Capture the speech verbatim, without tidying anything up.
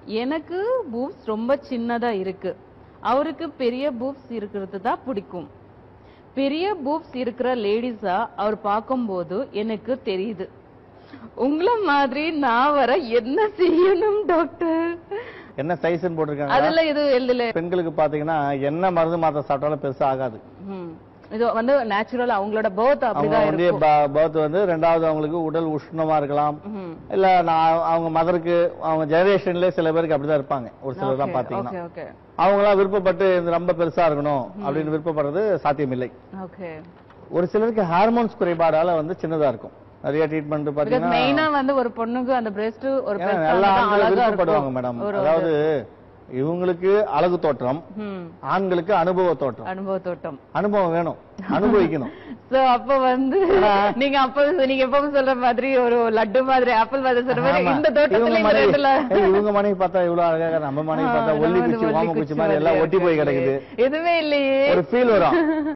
எனக்கு பூப்ஸ் ரொம்ப சின்னதா இருக்கு. அவருக்கு பெரிய பூப்ஸ் இருக்கிறது தான் பிடிக்கும். பெரிய பூப்ஸ் இருக்கிற லேடிஸா அவர் பார்க்கும்போது எனக்கு தெரியுது. உங்கள மாதிரி நான் வர என்ன செய்யணும் டாக்டர்? என்ன சைஸ்ன்னு போட்டிருக்காங்க. அதுல இது எழுதல. பெண்களுக்கு பாத்தீங்கன்னா என்ன மருந்து மாத்திரை சாப்பிட்டாலும் பெருசா ஆகாது. இது வந்து நேச்சுரல் அவங்களோட பர்த் அப்படிதான் இருக்கும். பர்த் வந்து ரெண்டாவது அவங்களுக்கு உடல் உஷ்ணமா இருக்கலாம். இல்ல நான் அவங்க மதருக்கு அவங்க ஜெனரேஷன்ல சில பேருக்கு அப்படிதான் இருப்பாங்க. ஒரு சிலர் தான் பாத்தீங்கன்னா அவங்களா விருப்பப்பட்டு ரொம்ப பெருசா இருக்கணும் அப்படின்னு விருப்பப்படுறது சாத்தியம் இல்லை. ஒரு சிலருக்கு ஹார்மோன்ஸ் குறைபாடால வந்து சின்னதா இருக்கும். நிறைய ட்ரீட்மெண்ட் பாத்தீங்கன்னா மெயினா வந்து ஒரு பொண்ணுக்கு அந்த பிரஸ்ட் ஒரு நல்லா விருப்பப்படுவாங்க மேடம். அதாவது இவங்களுக்கு அழகு தோற்றம், ஆண்களுக்கு அனுபவ தோற்றம். அனுபவ தோற்றம் அனுபவம் வேணும், அனுபவிக்கணும். சோ அப்ப வந்து நீங்க அப்ப நீங்க எப்பவும் சொல்ற மாதிரி ஒரு லட்டு மாதிரி ஆப்பிள் மாதிரி சொல்ற மாதிரி இந்த தோட்டத்துல இவங்க மனைவி பார்த்தா இவ்வளவு அழகாக, நம்ம மனைவி பார்த்தா ஒல்லி குச்சி ஓம குச்சி மாதிரி எல்லாம் ஒட்டி போய் கிடக்குது. எதுவுமே இல்லையே, ஒரு ஃபீல் வரும்.